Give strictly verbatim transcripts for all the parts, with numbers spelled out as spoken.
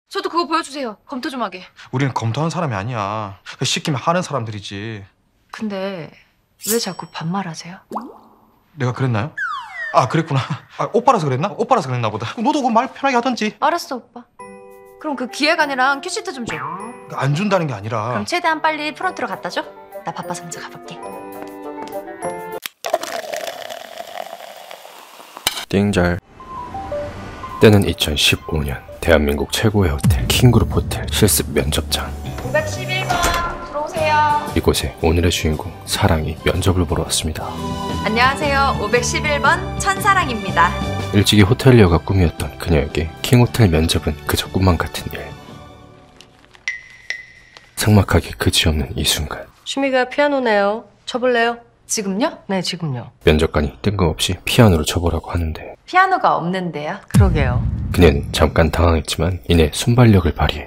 저도 그거 보여주세요. 검토 좀 하게. 우리는 검토하는 사람이 아니야. 시키면 하는 사람들이지. 근데 왜 자꾸 반말하세요? 내가 그랬나요? 아 그랬구나. 아, 오빠라서 그랬나? 오빠라서 그랬나 보다. 너도 그 말 편하게 하던지. 알았어 오빠. 그럼 그 기획안이랑 큐시트 좀 줘. 안 준다는 게 아니라. 그럼 최대한 빨리 프론트로 갖다 줘. 나 바빠서 먼저 가볼게. 띵잘. 때는 이천십오 년 대한민국 최고의 호텔 킹그룹 호텔 실습 면접장. 오백십일 번 들어오세요. 이곳에 오늘의 주인공 사랑이 면접을 보러 왔습니다. 안녕하세요. 오백십일 번 천사랑입니다. 일찍이 호텔리어가 꿈이었던 그녀에게 킹호텔 면접은 그저 꿈만 같은 일. 삭막하게 그지없는 이 순간 취미가 피아노네요. 쳐볼래요? 지금요? 네, 지금요. 면접관이 뜬금없이 피아노를 쳐보라고 하는데 피아노가 없는데요. 그러게요. 그녀는 잠깐 당황했지만 이내 순발력을 발휘해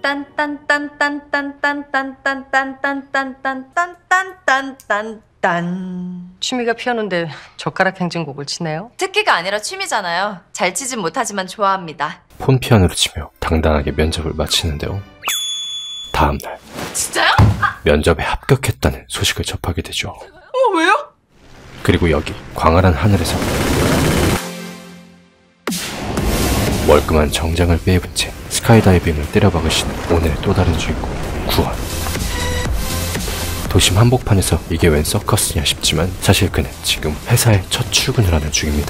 딴딴딴딴딴딴딴딴딴딴딴딴딴. 취미가 피아노인데 젓가락 행진곡을 치네요. 특기가 아니라 취미잖아요. 잘 치진 못하지만 좋아합니다. 폰 피아노를 치며 당당하게 면접을 마치는데요. 다음날 진짜요? 면접에 합격했다는 소식을 접하게 되죠. 어, 왜요? 그리고 여기 광활한 하늘에서 멀끔한 정장을 빼입은 채 스카이다이빙을 때려박으시는 오늘의 또 다른 주인공 구원. 도심 한복판에서 이게 웬 서커스냐 싶지만 사실 그는 지금 회사에 첫 출근을 하는 중입니다.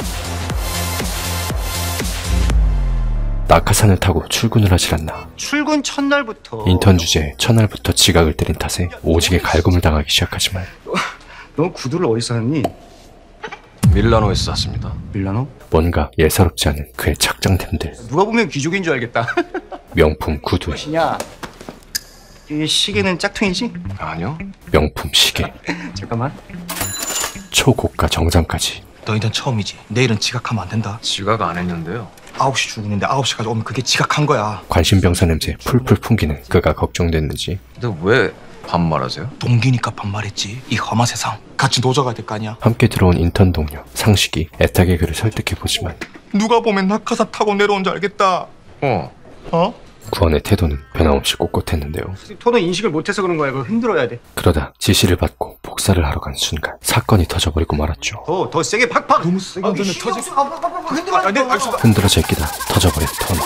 낙하산을 타고 출근을 하질 않나. 출근 첫날부터 인턴 주제에 첫날부터 지각을 때린 탓에 오지게 갈굼을 당하기 시작하지만 너 구두를 어디서 샀니? 밀라노에서 샀습니다. 밀라노? 뭔가 예사롭지 않은 그의 착장템들. 누가 보면 귀족인 줄 알겠다. 명품 구두, 무엇이냐? 이 시계는 짝퉁이지? 아니요. 명품 시계, 잠깐만. 초고가 정장까지. 너 인턴 처음이지. 내일은 지각하면 안 된다. 지각 안 했는데요. 아홉 시 출근인데 아홉 시까지 오면 그게 지각한 거야. 관심병사 냄새 풀풀 풍기는 그가 걱정됐는지 근데 왜 반말하세요? 동기니까 반말했지. 이 험한 세상 같이 노져가야 될 거 아니야. 함께 들어온 인턴 동료 상식이 애타게 그를 설득해보지만 누가 보면 낙하산 타고 내려온 줄 알겠다. 어. 어? 구원의 태도는 변함없이 꼿꼿했는데요. 토는 인식을 못해서 그런 거야. 그거 흔들어야 돼. 그러다 지시를 받고 복사를 하러 간 순간 사건이 터져버리고 말았죠. 더, 더 세게 팍팍. 너무 세게 흔들면 터질. 흔들어. 아, 네, 알겠습니다. 흔들어 제끼다 터져버린 터너.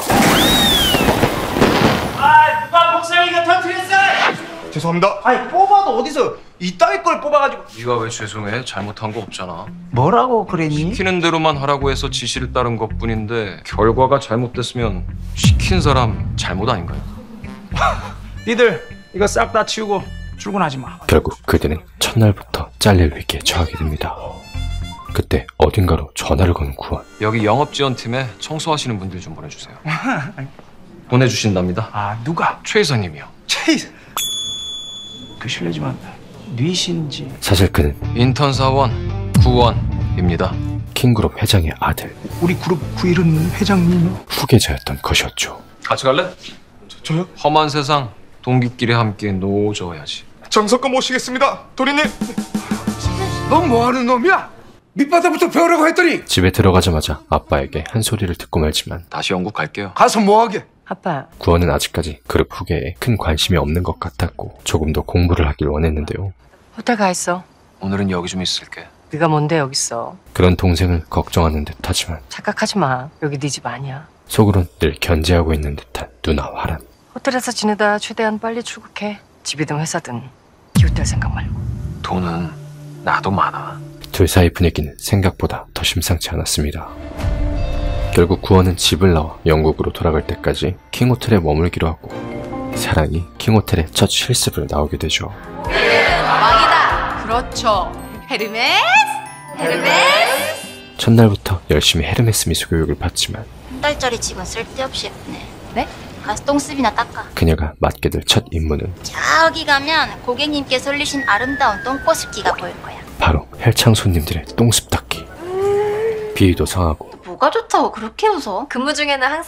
아, 누가 목사이가 터뜨렸어? 죄송합니다. 아니, 뽑아도 어디서 이따위 걸 뽑아가지고. 네가 왜 죄송해? 잘못한 거 없잖아. 뭐라고 그랬니? 시키는 대로만 하라고 해서 지시를 따른 것뿐인데 결과가 잘못됐으면 시킨 사람 잘못 아닌가요? 니들 이거 싹 다 치우고 출근하지 마. 결국 그들은 첫날부터 잘릴 위기에 처하게 됩니다. 그때 어딘가로 전화를 거는 구원. 여기 영업지원팀에 청소하시는 분들 좀 보내주세요. 보내주신답니다. 아 누가? 최 이사님이요. 체이. 그 실례지만 뉘신지. 사실 그는 인턴 사원 구원입니다. 킹그룹 회장의 아들, 우리 그룹 구일은 회장님. 후계자였던 것이었죠. 같이 갈래? 저, 저요? 험한 세상 동기끼리 함께 노져야지. 정석껏 모시겠습니다. 도리님. 넌 뭐하는 놈이야? 밑바닥부터 배우라고 했더니 집에 들어가자마자 아빠에게 한 소리를 듣고 말지만 다시 영국 갈게요. 가서 뭐하게? 아빠, 구원은 아직까지 그룹 후계에 큰 관심이 없는 것 같았고 조금 더 공부를 하길 원했는데요. 호텔 가 있어. 오늘은 여기 좀 있을게. 네가 뭔데 여기 있어? 그런 동생을 걱정하는 듯하지만 착각하지 마. 여기 네 집 아니야. 속으론 늘 견제하고 있는 듯한 누나 화란. 호텔에서 지내다 최대한 빨리 출국해. 집이든 회사든 기웃댈 생각 말고. 돈은 나도 많아. 둘 사이 분위기는 생각보다 더 심상치 않았습니다. 결국 구원은 집을 나와 영국으로 돌아갈 때까지 킹호텔에 머물기로 하고 사랑이 킹호텔의 첫 실습을 나오게 되죠. 왕이다. 그렇죠. 헤르메스. 헤르메스. 첫날부터 열심히 헤르메스 미술 교육을 받지만 한 달짜리 집은 쓸데없이 예쁘네. 네? 가서 똥습이나 닦아. 그녀가 맡게 될 첫 임무는 저기 가면 고객님께서 올리신 아름다운 똥꼬습기가 보일 거야. 바로 헬창 손님들의 똥습 닦기. 비위도 상하고 뭐가 좋다고 그렇게 웃어? 근무 중에는 항상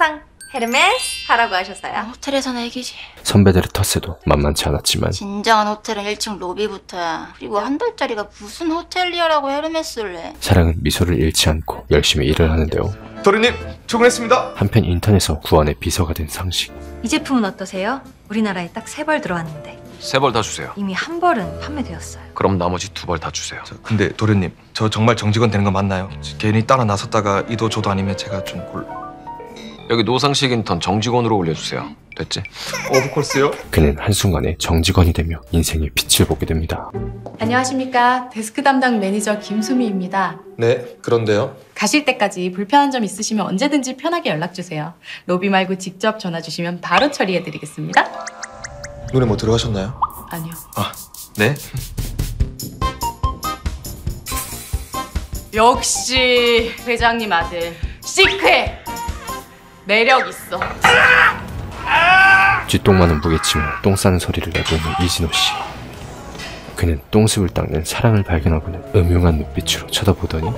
헤르메스 하라고 하셨어요? 호텔에서는 애기지. 선배들의 텃세도 만만치 않았지만 진정한 호텔은 일 층 로비부터야. 그리고 한 달짜리가 무슨 호텔리어라고 헤르메스를 해. 사랑은 미소를 잃지 않고 열심히 일을 하는데요. 도련님 출근했습니다. 한편 인턴에서 구원의 비서가 된 상식. 이 제품은 어떠세요? 우리나라에 딱 세 벌 들어왔는데 세 벌 다 주세요. 이미 한 벌은 판매되었어요. 그럼 나머지 두 벌 다 주세요. 저, 근데 도련님 저 정말 정직원 되는 거 맞나요? 괜히 따라 나섰다가 이도 저도 아니면 제가 좀 곤... 여기 노상식 인턴 정직원으로 올려주세요. 됐지? 오브콜스요? 그는 한순간에 정직원이 되며 인생의 빛을 보게 됩니다. 안녕하십니까. 데스크 담당 매니저 김수미입니다. 네, 그런데요. 가실 때까지 불편한 점 있으시면 언제든지 편하게 연락주세요. 로비 말고 직접 전화 주시면 바로 처리해드리겠습니다. 눈에 뭐 들어가셨나요? 아니요. 아, 네? 역시 회장님 아들 시크해. 매력 있어. 쥐똥만은 무게치며 똥 싸는 소리를 내고 있는 이진호 씨. 그는 똥습을 닦는 사랑을 발견하고는 음흉한 눈빛으로 쳐다보더니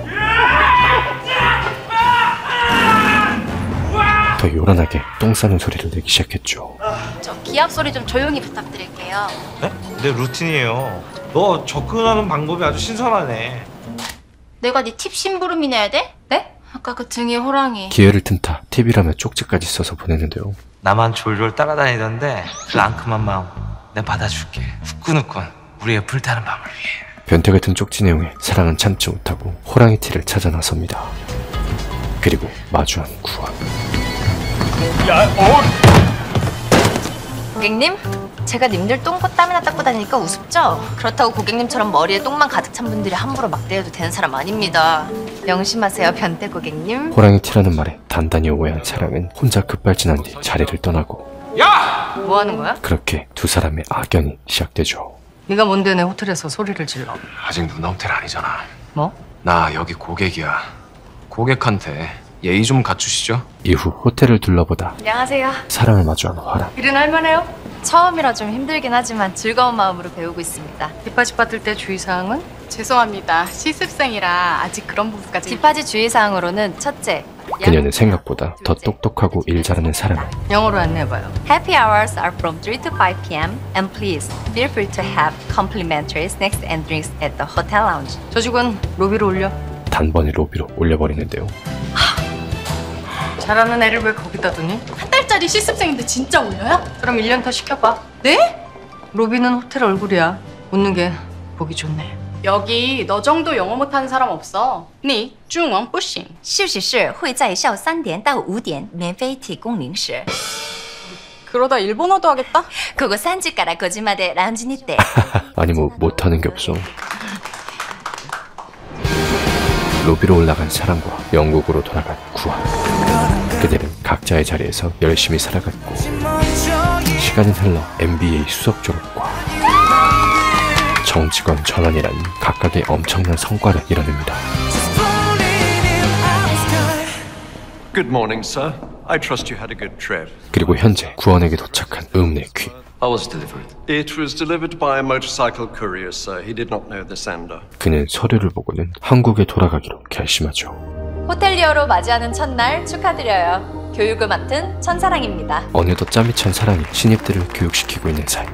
더 요란하게 똥 싸는 소리를 내기 시작했죠. 저 기합 소리 좀 조용히 부탁드릴게요. 네? 내 루틴이에요. 너 접근하는 방법이 아주 신선하네. 내가 네 팁 심부름이 내야 돼? 네? 아까 그 등에 호랑이. 기회를 튼 타 팁이라며 쪽지까지 써서 보내는데요. 나만 졸졸 따라다니던데 그 앙큼한 마음 내가 받아줄게. 후끈후끈 우리의 불타는 밤을 위해. 변태 같은 쪽지 내용에 사랑은 참지 못하고 호랑이 티를 찾아 나섭니다. 그리고 마주한 구원. 고객님, 제가 님들 똥꼬 땀이나 닦고 다니니까 우습죠? 그렇다고 고객님처럼 머리에 똥만 가득 찬 분들이 함부로 막대해도 되는 사람 아닙니다. 명심하세요, 변태 고객님. 호랑이 티라는 말에 단단히 오해한 사랑은 혼자 급발진한 뒤 자리를 떠나고. 야! 뭐 하는 거야? 그렇게 두 사람의 악연이 시작되죠. 네가 뭔데 내 호텔에서 소리를 질러? 아직 누나 호텔 아니잖아. 뭐? 나 여기 고객이야. 고객한테 예의 좀 갖추시죠. 이후 호텔을 둘러보다 안녕하세요. 사랑을 마주한 화랑. 일은 할만해요? 처음이라 좀 힘들긴 하지만 즐거운 마음으로 배우고 있습니다. 뒷바지 받을 때 주의사항은? 죄송합니다. 실습생이라 아직 그런 부분까지. 뒷바지 주의사항으로는 첫째, 그녀는 생각보다 더 똑똑하고 일 잘하는 사람을. 영어로 안내해봐요. Happy hours are from three to five p m and please feel free to have complimentary snacks and drinks at the hotel lounge. 저 직원 로비로 올려. 단번에 로비로 올려버리는데요. 잘하는 애를 왜 거기다 두니? 한 달짜리 실습생인데 진짜 올려요? 그럼 일 년 더 시켜봐. 네? 로비는 호텔 얼굴이야. 웃는 게 보기 좋네. 여기 너 정도 영어 못하는 사람 없어. 니 중원 뿌싱. 休息室会在下午三点到五点免费提供零食。 그러다 일본어도 하겠다? ここさんじからごじまでラウンジにて。 아니 뭐 못하는 게 없어. 로비로 올라간 사랑과 영국으로 돌아간 구원. 그들은 각자의 자리에서 열심히 살아갔고 시간은 흘러 엠비에이 수석 졸업과 정직원 전환이라는 각각의 엄청난 성과를 이뤄냅니다. Good morning, sir. I trust you had a good trip. 그리고 현재 구원에게 도착한 의문의 퀴. How was it delivered? It was delivered by a motorcycle courier, sir. He did not know the sender. 그는 서류를 보고는 한국에 돌아가기로 결심하죠. 호텔리어로 맞이하는 첫날 축하드려요. 교육을 맡은 천사랑입니다. 어느덧 짬이 찬 사랑이 신입들을 교육시키고 있는 사이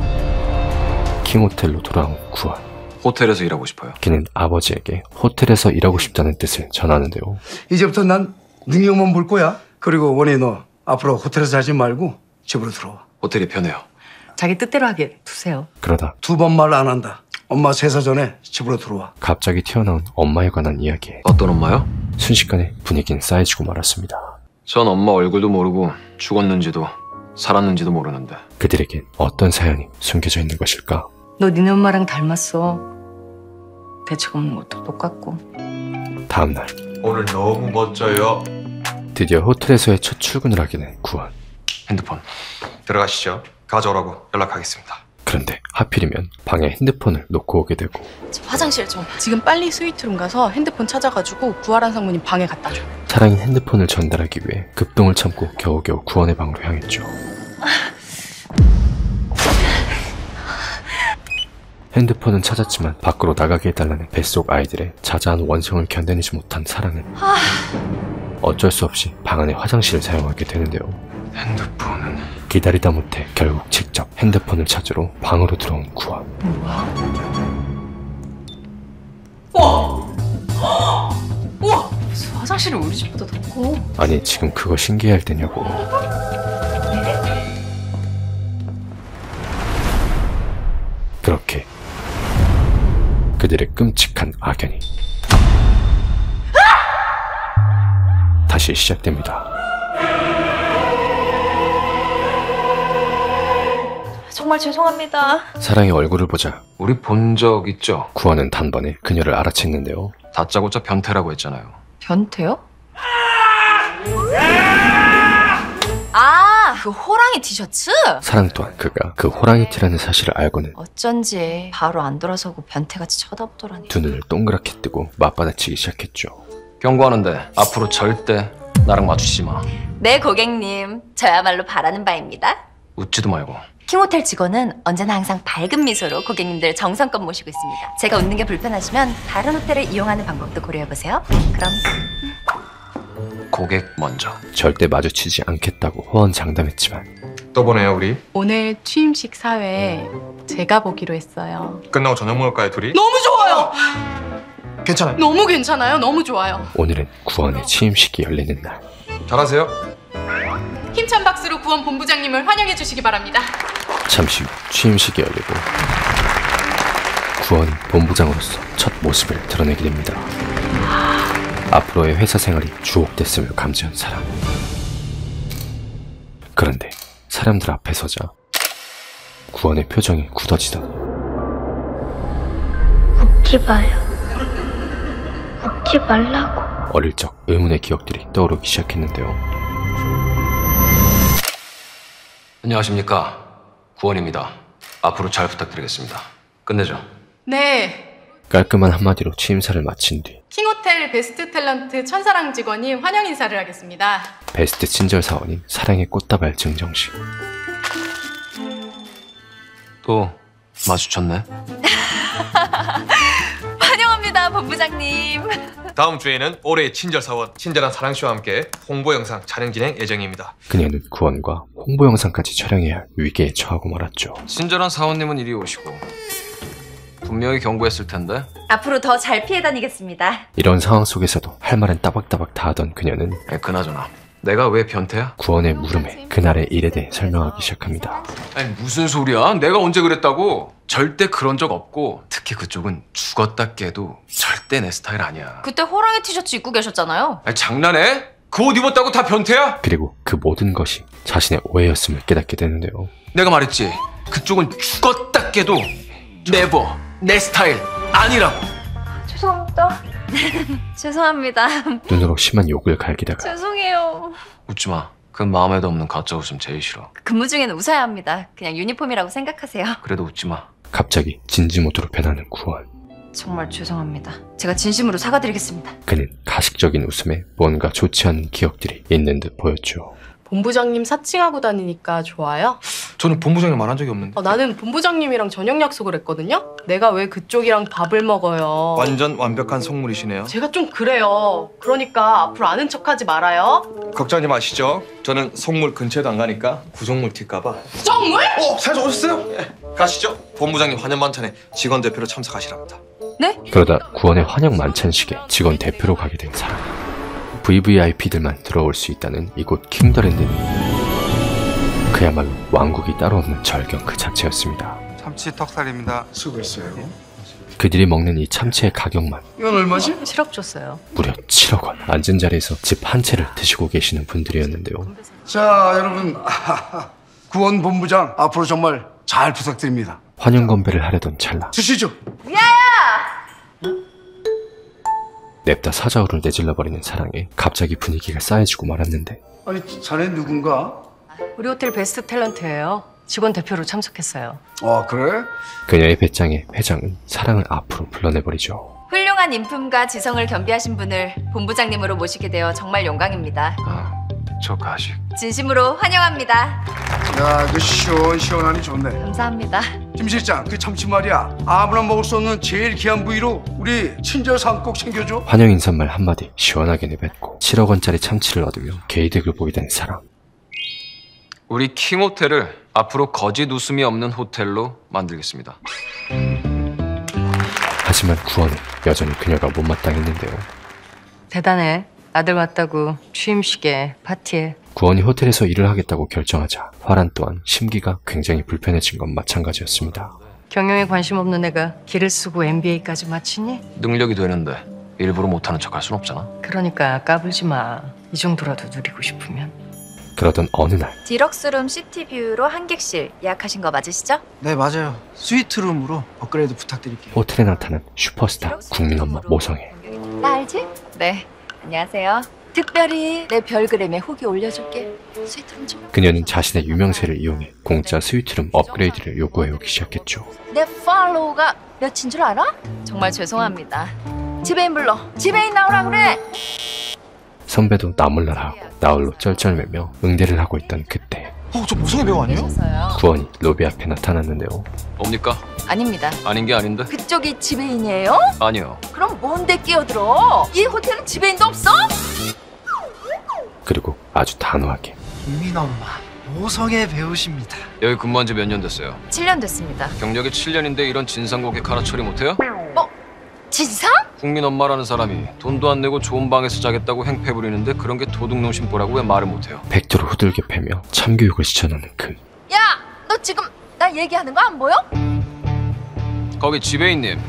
킹호텔로 돌아온 구원. 호텔에서 일하고 싶어요. 그는 아버지에게 호텔에서 일하고 싶다는 뜻을 전하는데요. 이제부터 난 능력만 볼 거야. 그리고 원희 너 앞으로 호텔에서 자지 말고 집으로 들어와. 호텔이 편해요. 자기 뜻대로 하게 두세요. 그러다 두 번 말 안 한다. 엄마 세사 전에 집으로 들어와. 갑자기 튀어나온 엄마에 관한 이야기에 어떤 엄마요? 순식간에 분위기는 쌓여지고 말았습니다. 전 엄마 얼굴도 모르고 죽었는지도 살았는지도 모르는데. 그들에겐 어떤 사연이 숨겨져 있는 것일까? 너 니네 엄마랑 닮았어. 대책 없는 것도 똑같고. 다음날 오늘 너무 멋져요. 드디어 호텔에서의 첫 출근을 하게 된 구원. 핸드폰 들어가시죠. 가져오라고 연락하겠습니다. 그런데 하필이면 방에 핸드폰을 놓고 오게 되고. 저 화장실 좀. 지금 빨리 스위트룸 가서 핸드폰 찾아가지고 구하란 상무님 방에 갖다 줘. 사랑이 핸드폰을 전달하기 위해 급동을 참고 겨우겨우 구원의 방으로 향했죠. 핸드폰은 찾았지만 밖으로 나가게 해달라는 뱃속 아이들의 자자한 원성을 견뎌내지 못한 사랑은 어쩔 수 없이 방 안의 화장실을 사용하게 되는데요. 핸드폰은 기다리다 못해 결국 직접 핸드폰을 찾으러 방으로 들어온 구원. 우와! 우와! 무슨 화장실이 우리 집보다 더 커. 아니 지금 그거 신기할 때냐고. 그렇게 그들의 끔찍한 악연이 다시 시작됩니다. 정말 죄송합니다. 사랑의 얼굴을 보자 우리 본 적 있죠? 구원은 단번에 그녀를 알아챘는데요. 다짜고짜 변태라고 했잖아요. 변태요? 아, 그 호랑이 티셔츠? 사랑 또한 그가 그 호랑이 티라는 사실을 알고는 어쩐지 바로 안 돌아서고 변태같이 쳐다보더라니. 두 눈을 동그랗게 뜨고 맞받아치기 시작했죠. 경고하는데 앞으로 절대 나랑 마주치지 마. 네, 고객님. 저야말로 바라는 바입니다. 웃지도 말고. 킹호텔 직원은 언제나 항상 밝은 미소로 고객님들 정성껏 모시고 있습니다. 제가 웃는 게 불편하시면 다른 호텔을 이용하는 방법도 고려해보세요. 그럼 고객 먼저. 절대 마주치지 않겠다고 호언장담했지만 또 보네요 우리. 오늘 취임식 사회 제가 보기로 했어요. 끝나고 저녁 먹을까요 둘이? 너무 좋아요! 괜찮아요. 너무 괜찮아요. 너무 좋아요. 오늘은 구원의 취임식이 열리는 날. 잘하세요. 힘찬 박수로 구원 본부장님을 환영해 주시기 바랍니다. 잠시 후 취임식이 열리고 구원이 본부장으로서 첫 모습을 드러내게 됩니다. 앞으로의 회사 생활이 주옥됐음을 감지한 사람. 그런데 사람들 앞에 서자 구원의 표정이 굳어지다. 웃지 마요. 웃지 말라고. 어릴 적 의문의 기억들이 떠오르기 시작했는데요. 안녕하십니까. 구원입니다. 앞으로 잘 부탁드리겠습니다. 끝내죠. 네. 깔끔한 한마디로 취임사를 마친 뒤 킹호텔 베스트 탤런트 천사랑 직원이 환영 인사를 하겠습니다. 베스트 친절 사원인 사랑의 꽃다발 증정식. 또 마주쳤네. 환영합니다, 본부장님. 다음 주에는 올해의 친절 사원 친절한 사랑 씨와 함께 홍보 영상 촬영 진행 예정입니다. 그녀는 구원과 홍보 영상까지 촬영해야 할 위기에 처하고 말았죠. 친절한 사원님은 이리 오시고 분명히 경고했을 텐데. 앞으로 더 잘 피해 다니겠습니다. 이런 상황 속에서도 할 말은 따박따박 다 하던 그녀는 아니, 그나저나 내가 왜 변태야? 구원의 물음에 그날의 일에 대해 설명하기 시작합니다. 아니 무슨 소리야? 내가 언제 그랬다고? 절대 그런 적 없고 특히 그쪽은 죽었다 깨도 절대 내 스타일 아니야. 그때 호랑이 티셔츠 입고 계셨잖아요. 아니 장난해? 그 옷 입었다고 다 변태야? 그리고 그 모든 것이 자신의 오해였음을 깨닫게 되는데요. 내가 말했지. 그쪽은 죽었다 깨도 네버 내 스타일 아니라고. 죄송합니다. 죄송합니다. 눈으로 심한 욕을 갈기다가 죄송해요. 웃지 마. 그 마음에도 없는 가짜 웃음 제일 싫어. 근무 중에는 웃어야 합니다. 그냥 유니폼이라고 생각하세요. 그래도 웃지 마. 갑자기 진지 모드로 변하는 구원. 정말 죄송합니다. 제가 진심으로 사과드리겠습니다. 그는 가식적인 웃음에 뭔가 좋지 않은 기억들이 있는 듯 보였죠. 본부장님 사칭하고 다니니까 좋아요? 저는 본부장님 말한 적이 없는데. 어, 나는 본부장님이랑 저녁 약속을 했거든요? 내가 왜 그쪽이랑 밥을 먹어요? 완전 완벽한 속물이시네요. 제가 좀 그래요. 그러니까 앞으로 아는 척하지 말아요. 걱정하지 마시죠. 저는 속물 근처에도 안 가니까 구속물 튈까봐. 정물? 어, 살짝 오셨어요? 예. 가시죠. 본부장님 환영 만찬에 직원 대표로 참석하시랍니다. 네? 그러다 구원의 환영 만찬식에 직원 대표로 가게 된 사람. 브이브이아이피들만 들어올 수 있다는 이곳 킹더랜드는 그야말로 왕국이 따로 없는 절경 그 자체였습니다. 참치 턱살입니다. 수고했어요. 그들이 먹는 이 참치의 가격만 이건 얼마지? 칠억 줬어요. 무려 칠억 원. 앉은 자리에서 집 한 채를 드시고 계시는 분들이었는데요. 자, 여러분. 구원 본부장 앞으로 정말 잘 부탁드립니다. 환영 건배를 하려던 찰나 주시죠. 냅다 사자우를 내질러버리는 사랑에 갑자기 분위기가 싸해지고 말았는데 아니, 자네 누군가? 우리 호텔 베스트 탤런트예요. 직원 대표로 참석했어요. 아, 그래? 그녀의 배짱에 회장은 사랑을 앞으로 불러내버리죠. 훌륭한 인품과 지성을 겸비하신 분을 본부장님으로 모시게 되어 정말 영광입니다. 아, 저 가식. 진심으로 환영합니다. 야, 그 시원시원하니 좋네. 감사합니다. 김 실장, 그 참치 말이야. 아무나 먹을 수 없는 제일 귀한 부위로 우리 친절 상 꼭 챙겨줘. 환영 인사말 한마디 시원하게 내뱉고 칠억 원짜리 참치를 얻으며 개이득을 보게 된 사랑. 우리 킹호텔을 앞으로 거짓 웃음이 없는 호텔로 만들겠습니다. 하지만 구원은 여전히 그녀가 못마땅했는데요. 대단해. 아들 왔다고 취임식에 파티에. 구원이 호텔에서 일을 하겠다고 결정하자 화란 또한 심기가 굉장히 불편해진 건 마찬가지였습니다. 경영에 관심 없는 애가 길을 쓰고 엠비에이까지 마치니? 능력이 되는데 일부러 못하는 척 할 순 없잖아. 그러니까 까불지 마. 이 정도라도 누리고 싶으면. 그러던 어느 날 디럭스룸 시티뷰로 한 객실 예약하신 거 맞으시죠? 네, 맞아요. 스위트룸으로 업그레이드 부탁드릴게요. 호텔에 나타난 슈퍼스타 국민 엄마 모성애. 나 알지? 네. 안녕하세요. 특별히 내 별그램에 후기 올려줄게. 스위트룸 좀. 그녀는 자신의 유명세를 이용해 공짜 스위트룸 업그레이드를 요구해오기 시작했죠. 내 팔로우가 몇인 줄 알아? 정말 죄송합니다. 지배인 불러. 지배인 나오라 그래. 선배도 나몰라라 하고 나홀로 쩔쩔매며 응대를 하고 있던 그때 어, 저 모성애 배우 아니에요? 구원이 로비 앞에 나타났는데요. 뭡니까? 아닙니다. 아닌 게 아닌데? 그쪽이 지배인이에요? 아니요. 그럼 뭔데 끼어들어? 이 호텔은 지배인도 없어? 그리고 아주 단호하게 국민 엄마 모성애 배우십니다. 여기 근무한 지 몇 년 됐어요? 칠 년 됐습니다. 경력이 칠 년인데 이런 진상 고객 하나 처리 못해요? 어? 진상? 국민 엄마라는 사람이 돈도 안 내고 좋은 방에서 자겠다고 행패 부리는데 그런 게 도둑놈심보라고 왜 말을 못해요? 백도를 후들겨 패며 참교육을 시켜놓는 그 야! 너 지금 나 얘기하는 거 안 보여? 거기 지배인님.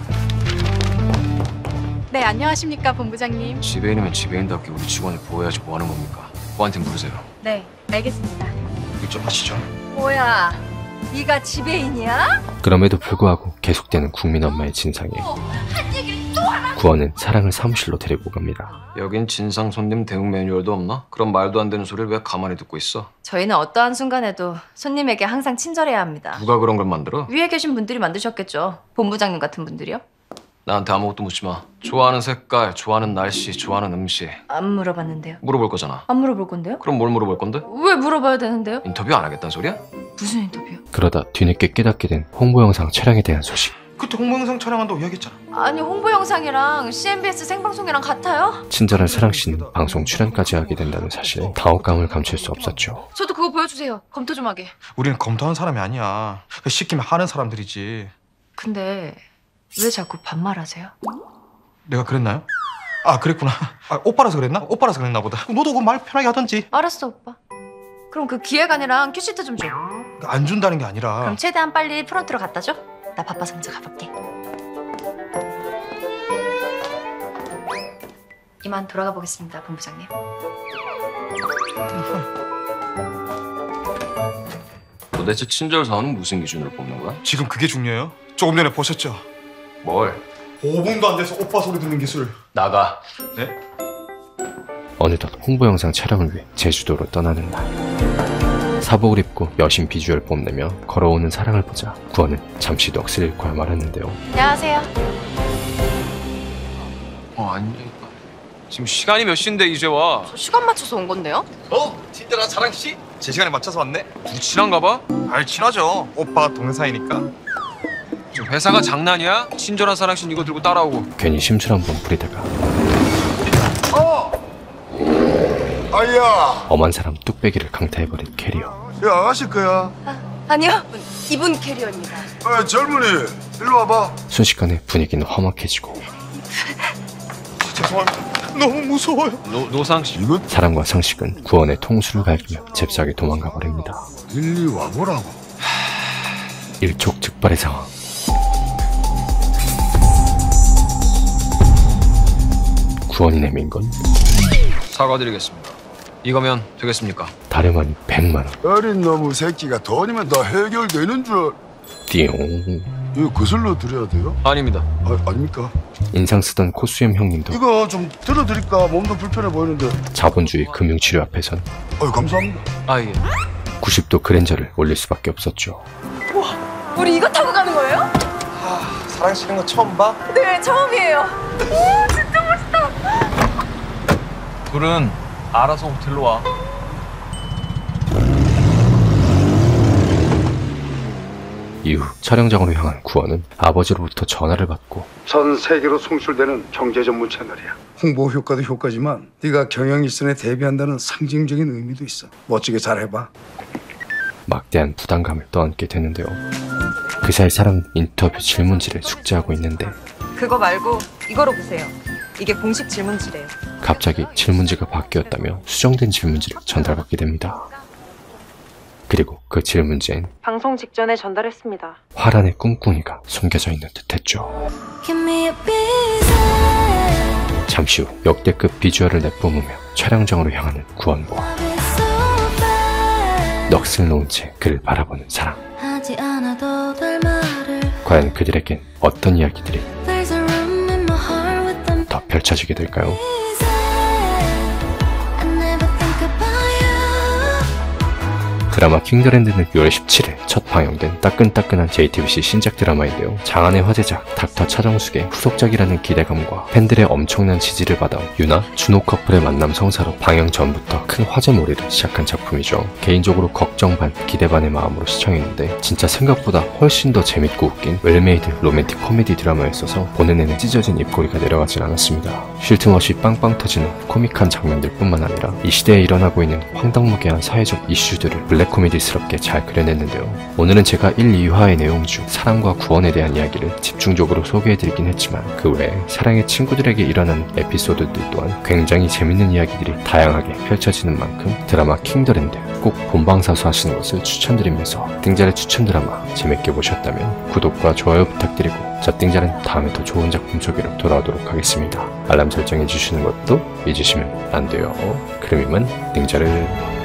네, 안녕하십니까, 본부장님. 지배인이면 지배인답게 우리 직원을 보호해야지 뭐 하는 겁니까? 저한테 물으세요. 네, 알겠습니다. 일 좀 하시죠. 뭐야? 네가 지배인이야? 그럼에도 불구하고 계속되는 국민 엄마의 진상에 한 얘기를 또 하라. 구원은 사랑을 사무실로 데리고 갑니다. 여긴 진상 손님 대응 매뉴얼도 없나? 그런 말도 안 되는 소리를 왜 가만히 듣고 있어? 저희는 어떠한 순간에도 손님에게 항상 친절해야 합니다. 누가 그런 걸 만들어? 위에 계신 분들이 만드셨겠죠. 본부장님 같은 분들이요? 나한테 아무것도 묻지 마. 좋아하는 색깔, 좋아하는 날씨, 좋아하는 음식 안 물어봤는데요. 물어볼 거잖아. 안 물어볼 건데요? 그럼 뭘 물어볼 건데? 왜 물어봐야 되는데요? 인터뷰 안 하겠다는 소리야? 무슨 인터뷰요? 그러다 뒤늦게 깨닫게 된 홍보 영상 촬영에 대한 소식. 그때 홍보 영상 촬영한다고 이야기했잖아. 아니 홍보 영상이랑 씨엠비에스 생방송이랑 같아요? 친절한 사랑씨는 방송 출연까지 하게 된다는 사실에 당혹감을 감출 수 없었죠. 저도 그거 보여주세요. 검토 좀 하게. 우리는 검토하는 사람이 아니야. 시키면 하는 사람들이지. 근데 왜 자꾸 반말하세요? 내가 그랬나요? 아 그랬구나. 아, 오빠라서 그랬나? 오빠라서 그랬나 보다. 너도 그 말 편하게 하던지. 알았어 오빠. 그럼 그 기획안이랑 큐시트 좀 줘. 안 준다는 게 아니라. 그럼 최대한 빨리 프론트로 갖다 줘. 나 바빠서 먼저 가볼게. 이만 돌아가 보겠습니다, 본부장님. 도대체 친절 사원은 무슨 기준으로 뽑는 거야? 지금 그게 중요해요? 조금 전에 보셨죠? 뭘? 오 분도 안 돼서 오빠 소리 듣는 기술. 나가. 네? 어느덧 홍보 영상 촬영을 위해 제주도로 떠나는 날. 사복을 입고 여신 비주얼 뽐내며 걸어오는 사랑을 보자 구원은 잠시 넋을 잃고야 말았는데요. 안녕하세요. 어 아니 지금 시간이 몇 시인데 이제 와? 저 시간 맞춰서 온 건데요? 어? 친절한 사랑씨? 제 시간에 맞춰서 왔네? 우리 친한가 봐? 알 친하죠. 오빠 동생 사이니까. 지금 회사가 장난이야? 친절한 사랑신 이거 들고 따라오고. 괜히 심술 한번 부리다가 어! 아야! 엄한 사람 뚝배기를 강타해버린 캐리어. 야, 아가씨 거야? 아니요. 이분 캐리어입니다. 아, 젊은이, 일로 와봐. 순식간에 분위기는 험악해지고 죄송합니다. 너무 무서워요. 노, 노상씨. 사랑과 상식은 구원의 통수를 갈기며 잽싸게 도망가 버립니다. 일리 와보라고. 일촉즉발의 상황. 구원이 내민 건 사과드리겠습니다. 이거면 되겠습니까? 다름 아닌 백만 원. 어린 놈의 새끼가 돈이면 다 해결되는 줄. 띠용. 이거 거슬러 드려야 돼요? 아닙니다. 아, 아닙니까? 인상 쓰던 코수염 형님도 이거 좀 들어드릴까? 몸도 불편해 보이는데. 자본주의 금융치료 앞에선 아유, 감사합니다. 아 예. 구십 도 그랜저를 올릴 수밖에 없었죠. 우와, 우리 이거 타고 가는 거예요? 아, 사랑 씨는 거 처음 봐? 네, 처음이에요. 오, 진짜 멋있다. 둘은 알아서 호텔로 와. 촬영장으로 향한 구원은 아버지로부터 전화를 받고 전 세계로 송출되는 경제 전문 채널이야. 홍보 효과도 효과지만 네가 경영 일선에 대비한다는 상징적인 의미도 있어. 멋지게 잘해봐. 막대한 부담감을 떠안게 되는데요. 그 사이 사람은 인터뷰 질문지를 숙지하고 있는데 그거 말고 이거로 보세요. 이게 공식 질문지래요. 갑자기 질문지가 바뀌었다며 수정된 질문지를 전달받게 됩니다. 그리고 그 질문지엔 방송 직전에 전달했습니다. 화란의 꿍꿍이가 숨겨져 있는 듯했죠. 잠시 후 역대급 비주얼을 내뿜으며 촬영장으로 향하는 구원과 넋을 놓은 채 그를 바라보는 사랑. 과연 그들에겐 어떤 이야기들이 더 펼쳐지게 될까요? 드라마 킹더랜드는 유월 십칠일 첫 방영된 따끈따끈한 제이티비씨 신작 드라마인데요. 장안의 화제작 닥터 차정숙의 후속작이라는 기대감과 팬들의 엄청난 지지를 받아 유나, 준호 커플의 만남 성사로 방영 전부터 큰 화제몰이를 시작한 작품이죠. 개인적으로 걱정 반, 기대 반의 마음으로 시청했는데 진짜 생각보다 훨씬 더 재밌고 웃긴 웰메이드 로맨틱 코미디 드라마였어서 보는 내내 찢어진 입꼬리가 내려가진 않았습니다. 쉴 틈 없이 빵빵 터지는 코믹한 장면들 뿐만 아니라 이 시대에 일어나고 있는 황당무계한 사회적 이슈들을 블랙 코미디스럽게 잘 그려냈는데요. 오늘은 제가 일, 이 화의 내용 중 사랑과 구원에 대한 이야기를 집중적으로 소개해드리긴 했지만 그 외에 사랑의 친구들에게 일어난 에피소드들 또한 굉장히 재밌는 이야기들이 다양하게 펼쳐지는 만큼 드라마 킹더랜드 꼭 본방사수 하시는 것을 추천드리면서 띵잘의 추천 드라마 재밌게 보셨다면 구독과 좋아요 부탁드리고 저 띵잘은 다음에 더 좋은 작품 소개로 돌아오도록 하겠습니다. 알람 설정해주시는 것도 잊으시면 안 돼요. 그럼 이만 띵잘을